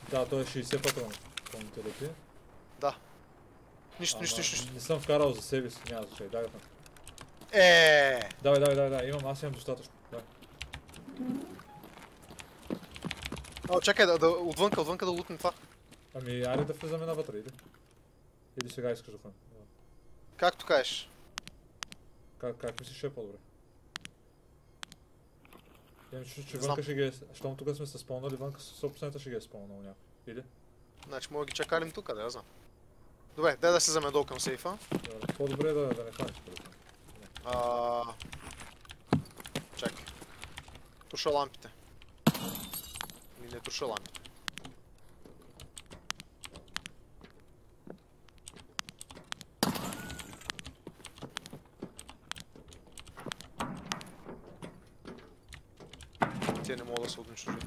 Да, той е 60 патрона. Помните ли ти? Да. Нищо. Не съм вкарал за себе си, няма значение, дай го. Давай, имам, аз имам достатъчно. Давай. Чакай, отвънка да лутнем това. Ами, айде да влизаме навътре, или? Или сега искаш да ходим? Както кажеш. Как мислиш, ще е по-добре? Имам чувство, че вънка ще ги е... Щом тук сме се спълнали, вънка 100% ще ги е спълнал някой. Или? Значи мога да ги чакалим тук, да я знам. Добре, дай да се вземе долу към сейфа. По-добре е да не хванеш преди. Чакай. Туша лампите. Или не туша лампите. Те не могат да се унищожат.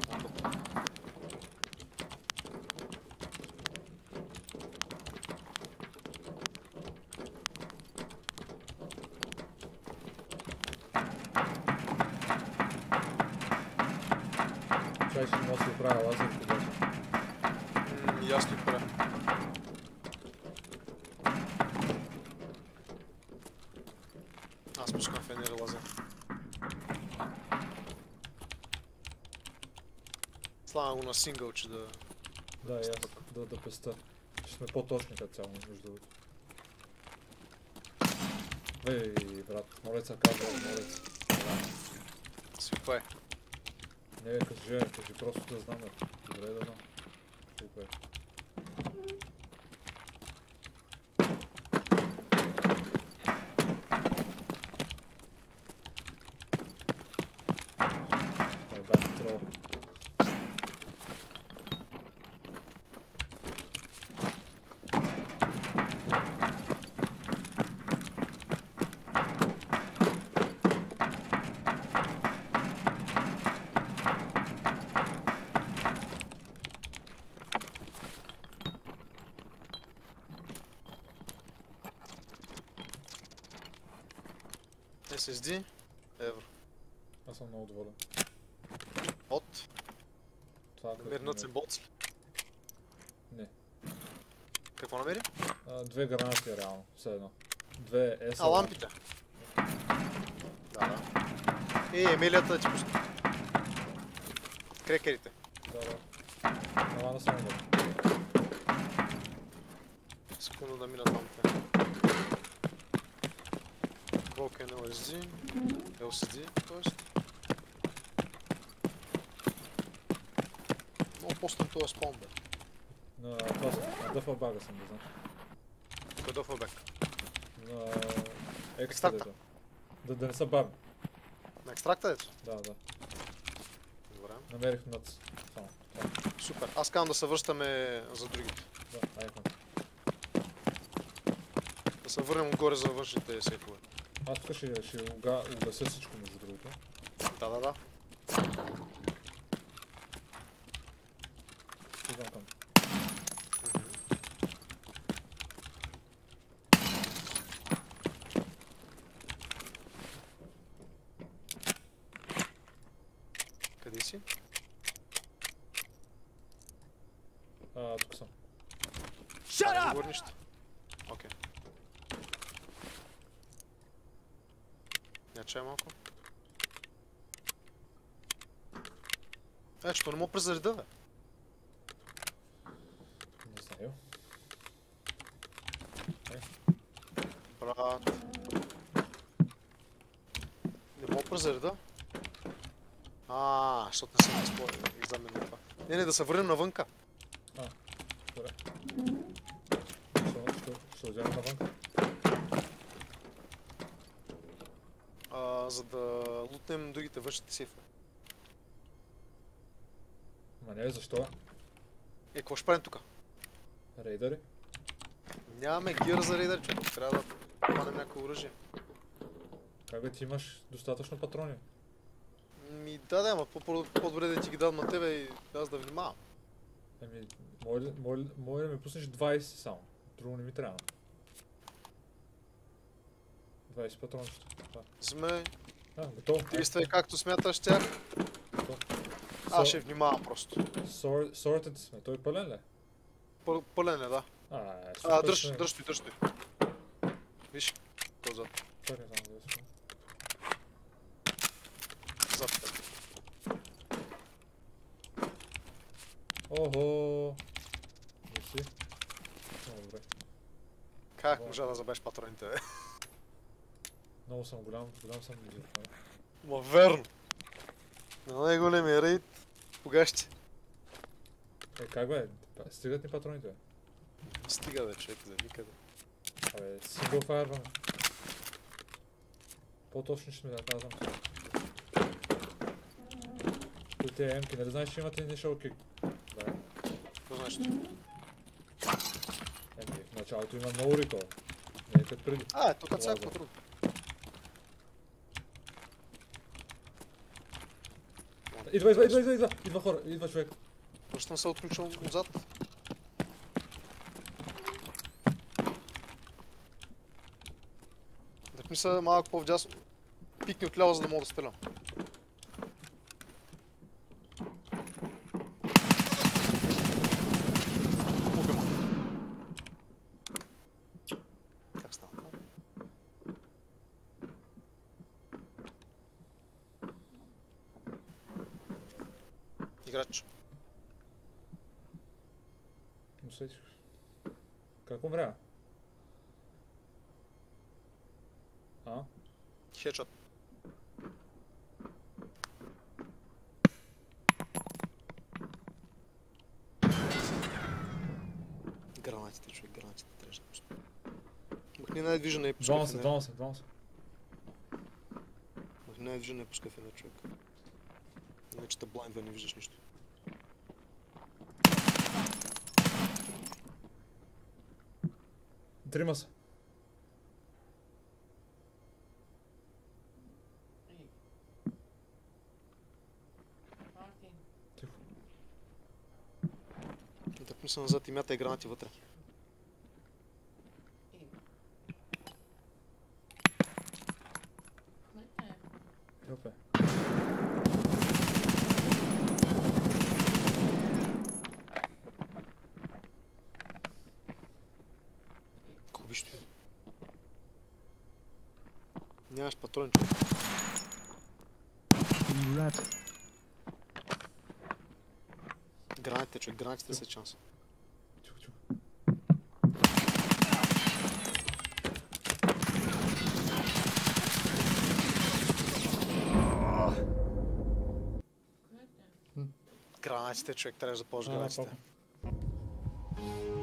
Чай ще може да се оправя лазер, когато. Ясно и правя. Аз пускам фенер лазер. Слава го на сингъл, че да... Да, и аз да песта. Ще сме по-точни като цяло, между другото. Ей, брат, молеца казва, молеца. Свиква е. Не, кажи просто да знам, добре да знам. Колко е. SSD, евро. Аз съм много доволен. От? Намери нъцен-болт ли? Не. Какво намери? 2 гранати реално, все едно. 2 SLR. Лампите. Да. Емилията ти пусна. Крекерите. Да. Ама на само да. Секунда да минат лампите. Broken LCD, т.е. Много по-стън този спон, бе. На дъфълбага съм, да знам. Кой дъфълбек? На екстракта. Да не са бавни. На екстракта дето? Да. Добре. Намерих над само. Супер. Аз казвам да се връщаме за другите. Да, айде. Да се върнем отгоре за външните сейфове. Аз тук ще угася всичко между другото. Да. Идвам към. Къде си? Тук съм. Shut up! Говори нищо. Окей. Я чай малко. Че не мога презареда, бе. Не знаю. Брат. Не мога презареда? Защото не съм изаменил това. Не, да се върнем навънка. Добре. Ще вземем навънка. За да лутнем другите външните сейфове. Ма не, защо? Какво ще правим тука? Рейдъри? Нямаме гир за рейдър, човек. Трябва да хванем някакво оръжие. Как бе, ти имаш достатъчно патрони? Да, ама по-добре да ти ги дадам на тебе и аз да внимавам. Може да ми пуснеш 20 само. Друго не ми трябва. 20 патрончета. Вземай. Готово. Действай както смяташ тях. Аз ще внимавам просто. Sorted сме. Той пълен ли? Пълен е, да. Дръж той. Виж, по-зад. Чакай само да искам. Зад теб. Охо! Мерси. Много добре. Как можа да забеш патроните, бе? Много съм голям съм лидер. Ма верно! На най-големия рейд, кога ще? Как бе? Стигат ни патроните, бе? Стига, бе, човек, за никъде. Абе, сингъл файрваме. По-точно ще ми да казвам. Той тези емки, нали знаеш, че имате initial kick? Да. Какво знаеш? В началото има много рекол. Не е като преди. Тук е всяко друго. Идва хора, идва човек. Защо не се отключил отзад? Дръпни се малко по-вдясно. Пикни отляво, за да мога да стрелям. Как става? Играч. Усетих. Как умря? Хедшот. Гранатите, човек, гранатите трябваше да пусна. Махни най-движен и пускай в една. Двама са. Махни най-движен и пускай в една, човек. Иначе те блайндва, не виждаш нищо. Трима са. Тихо. Тъпни се назад и мятай гранати вътре. Опе. Виж ти. Нямаш патрон, човек. Гранатите, човек, гранатите са шанс. Чух. Гранатите, човек, трябва да започнеш гранатите.